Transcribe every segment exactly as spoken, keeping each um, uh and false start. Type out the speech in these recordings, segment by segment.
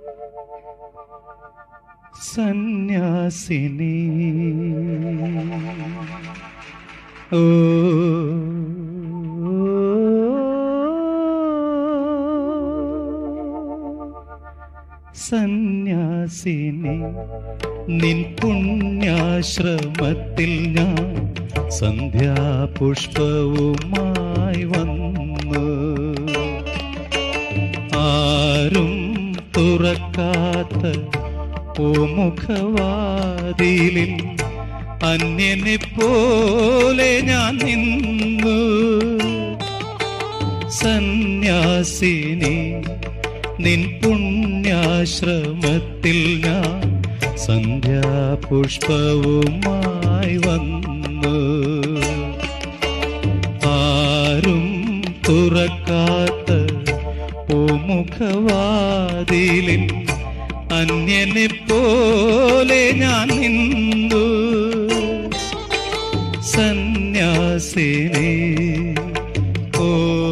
സന്യാസിനി ഓ സന്യാസിനി നിൻ പുണ്യാശ്രമത്തിൽ ഞാൻ സന്ധ്യാപുഷ്പവുമായി വന്നു. ആരും തുറക്കാത്ത പൂമുഖവാതിലിൽ അന്യനെ പോലെ ഞാൻ നിന്നു. സന്യാസിനി നിൻ പുണ്യാശ്രമത്തിൽ ഞാൻ സന്ധ്യാപുഷ്പവുമായി വന്നു. ആരും തുറക്കാത്ത പൂമുഖവാതിലിൽ അന്യനെ പോലെ ഞാൻ നിന്നു. സന്യാസിനി ഓ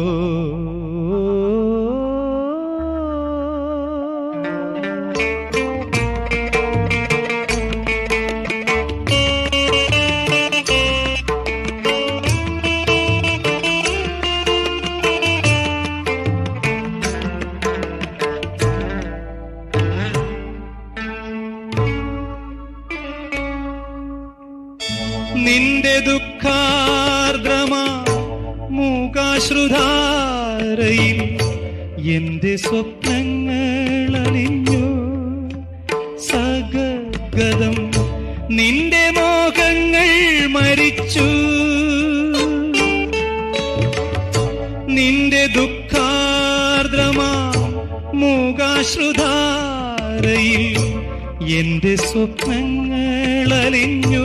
നിന്റെ ദുഃഖാർദ്രമാ മൂകാശ്രുധാരയിൽ എന്റെ സ്വപ്നങ്ങൾ അലിഞ്ഞു. സഗദ്ഗദം നിന്റെ മോഹങ്ങൾ മരിച്ചു. നിന്റെ ദുഃഖാർദ്രമാ മൂകാശ്രുധാരയിൽ എന്റെ സ്വപ്നങ്ങൾ അലിഞ്ഞു.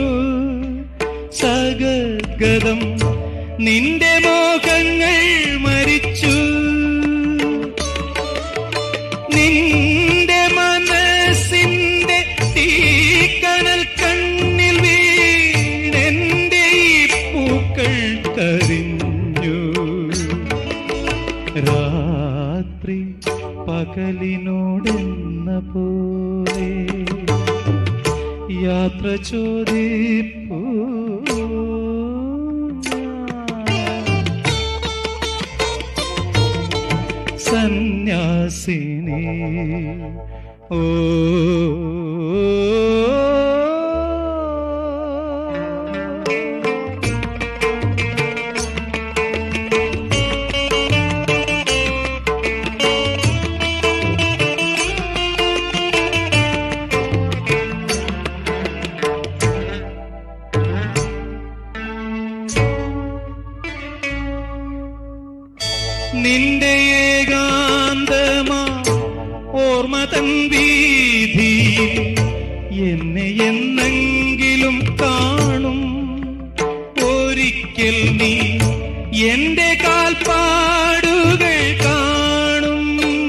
സഗദ്ഗദം നിന്റെ മോഹങ്ങൾ മരിച്ചു. നിന്റെ മനസ്സിന്റെ തീക്കനൽ കണ്ണിൽ വീണെന്റെ ഈ പൂക്കൾ കരിഞ്ഞു. രാത്രി പകലിനോടെന്ന പോലെ യാത്ര ചോദിപ്പൂ. സന്യാസിനി ഓ നിന്റെ ഏകാന്തമാ ഓർമ്മതൻ വീതിയിൽ എന്നെ എന്നെങ്കിലും കാണും. ഒരിക്കൽ നീ എന്റെ കാൽപ്പാടുകൾ കാണും.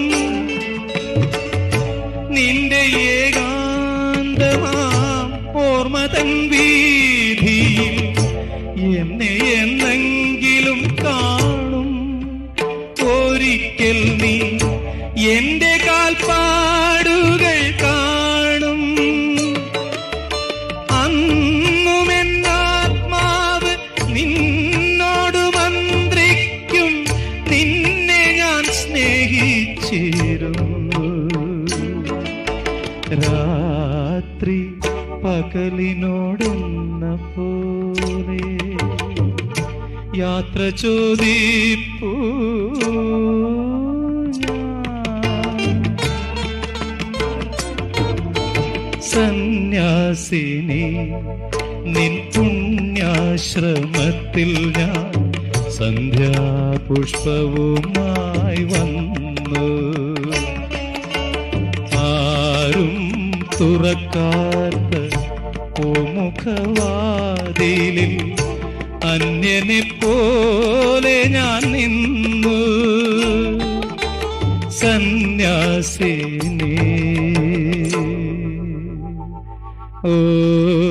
നിന്റെ ഏകാന്തമാ ഓർമ്മതൻ വീതിയിൽ എന്നെ എന്നെങ്കിലും കാണും. ഒരിക്കൽ നീ എന്റെ കാൽപ്പാടുകൾ കാണും. അന്നും എന്നാത്മാവ് നിന്നോട് മന്ത്രിക്കും. നിന്നെ ഞാൻ സ്നേഹിച്ചിരുന്നു. രാത്രി പകലിനോടെന്ന പോലെ യാത്ര ചോദിപ്പൂ. സന്യാസിനി നിൻ പുണ്യാശ്രമത്തിൽ ഞാൻ സന്ധ്യാപുഷ്പവുമായി വന്നു. ആരും തുറക്കാത്ത പൂമുഖവാതിലിൽ അന്യനെ പോലെ ഞാൻ നിന്നു. സന്യാസിനി ഓ